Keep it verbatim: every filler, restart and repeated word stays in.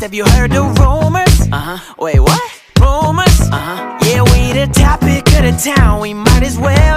have you heard the rumors? Uh-huh. Wait, what? Rumors? Uh-huh. Yeah, we the topic of the town, we might as well